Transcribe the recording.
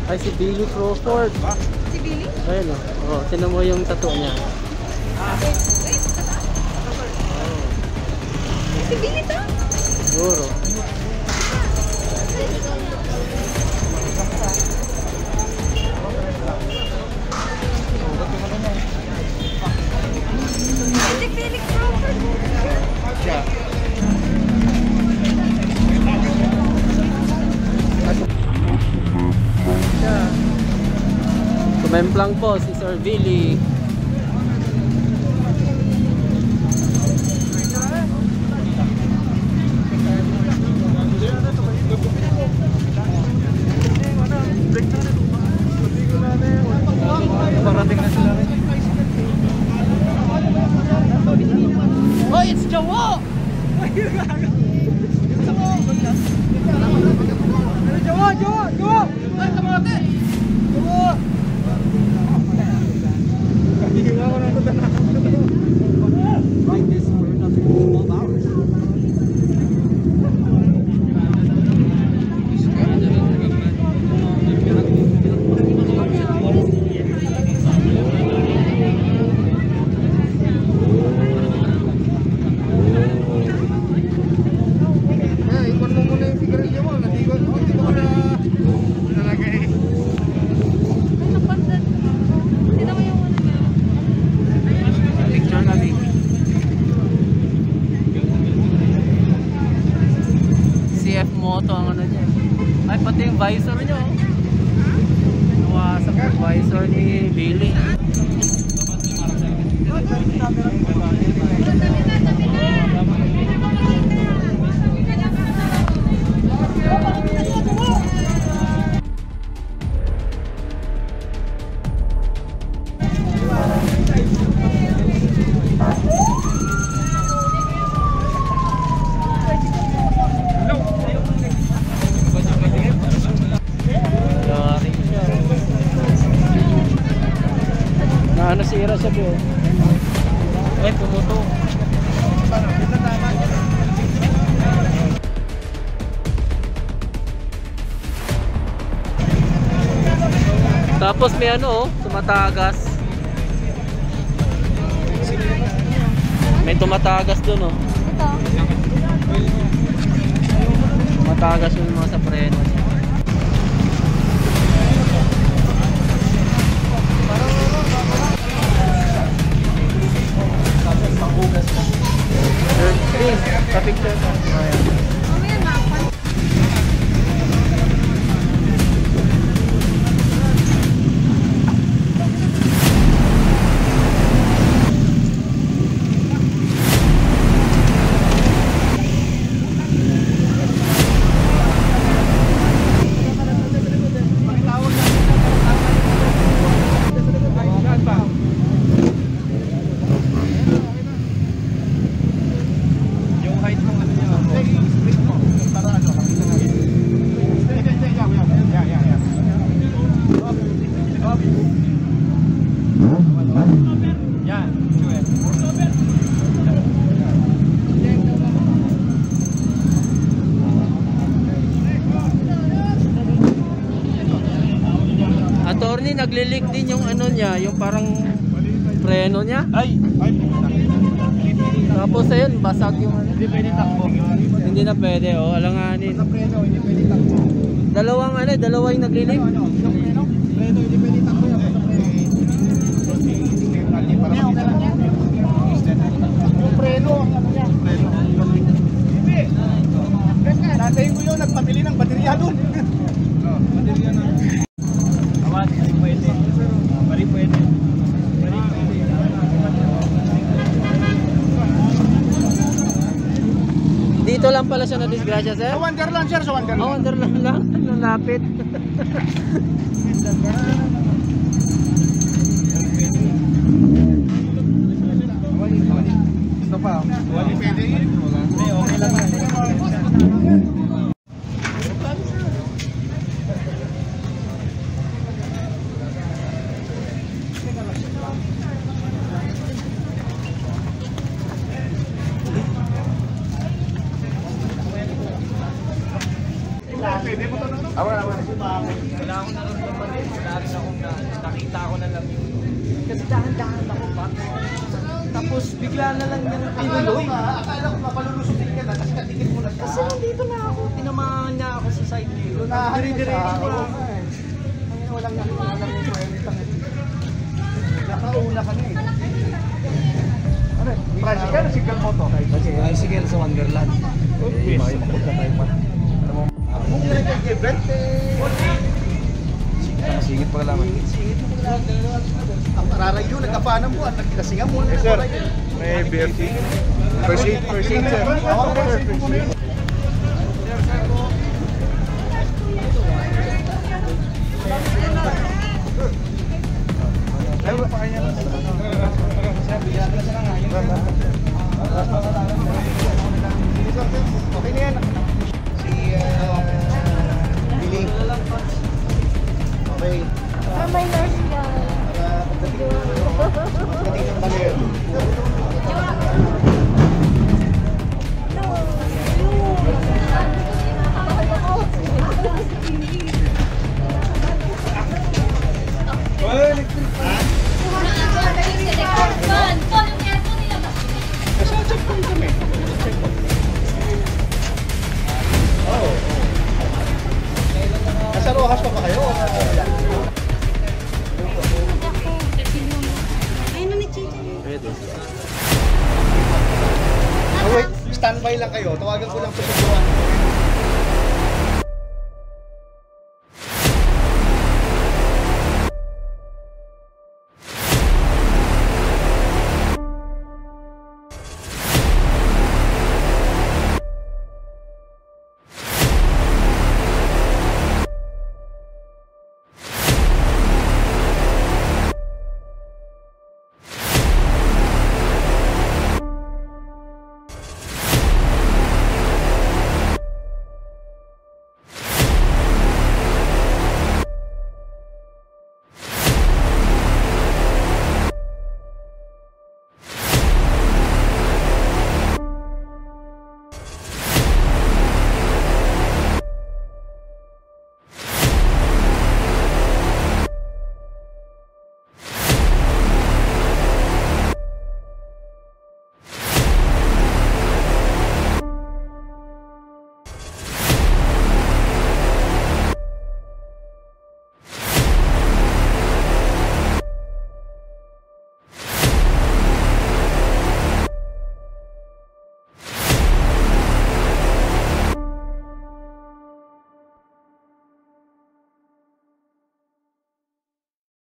Ay, si Billy Crawford. Si Billy? Ayun o. Oh, tinan mo yung tattoo niya. Si Billy to? Siguro. Si Billy Crawford. Siya. Kumemplang po si Sir Billy. Parating na sila rin. Oh, it's Jawo! Jawo! Jawo! Ay, kamote! Jawo! Right this for another 12 hours. Moto ang ano niya. Ay, pati yung visor niya. Nawasak yung visor ni Billy. Nasira siya po. Ay, pumuto. Tapos may ano oh, tumatagas. May tumatagas dun oh. Ito. Tumatagas yung mga sa preno. Picture ka. Mamaya mapan. Attorney, nagli-leak din yung ano niya, yung parang preno niya. Ay. Tapos ayun, basag yung ano. Hindi pwede takbo. Hindi na pwede, oh, alanganin. Sa preno, hindi pwede takbo. Dalawang ano, dalawa yung nagli-leak. Ano? Sa preno? Preno, hindi pwede takbo yan. Sa preno. Yung preno, ang ano niya? Preno. Hindi. Nantayin ko yun, nagpabili ng baterya doon. Baterya na. Awan, hindi pwede. Bari pwede. Bari pwede. Dito lang pala siya na disgrasya, sir? Sa Wonderland, sir. Sa Wonderland. Oh, Wonderland lang. Lapit. Ito pa. Wali pwede yun. Hindi, okay lang. Awan. Wala akong rin akong nakita ko na lang yun. Kasi dahan-dahan ako pa. Tapos bigla na lang yung tinuloy. Akala ko mapalulusutin ka na kasi katikit mo na siya. Kasi nandito na ako, tinamaan niya ako sa side mirror. Dire-diretso ko lang. Walang kwenta. Nakauna ka na eh. Ano? Tricycle o single moto? Tricycle sa Wonderland. Mapunta tayo pa. Ano mo? Kung yun ay kay Brent Singit pa kalaman. ang Rarayo, nagkapanan mo at nagkasingan mo. Yes sir, may BFT. First aid sir. Ako po sir, first aid. Ayaw pa kanya lang. Okay na yan. Si Billy. Okay. May nurse yan. Pagdating ng banner. Nasa Rojas pa ba kayo? Ayun na ni Chicha. Pwede. Oh, wait, standby lang kayo. Tawagan ko lang sa susuan.